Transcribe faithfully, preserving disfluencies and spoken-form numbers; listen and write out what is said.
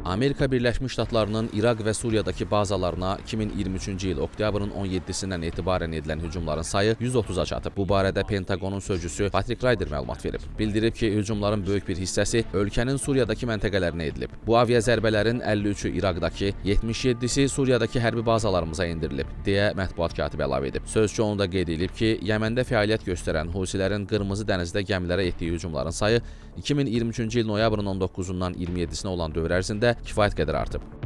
Amerika Birləşmiş Ştatlarının İraq və Suriyadakı bazalarına iki min iyirmi üçüncü il oktyabrın on yeddisindən etibarən edilən hücumların sayı yüz otuz'a çatıb. Bu barədə Pentaqonun sözcüsü Patrick Ryder məlumat verib. Bildirib ki, hücumların böyük bir hissəsi ölkənin Suriyadakı məntəqələrinə edilib. Bu avia zərbələrin əlli üçü İraqdakı, yetmiş yeddisi Suriyadakı hərbi bazalarımıza endirilib, deyə mətbuat katibi əlavə edib. Sözçü onu da qeyd edib ki, Yəməndə fəaliyyət göstərən Husilərin Qırmızı dənizdə gəmilərə etdiyi hücumların sayı iki min iyirmi üçüncü il noyabrın on doqquzundan iyirmi yeddisinə olan dövr ərzində kifayət qədər artıb.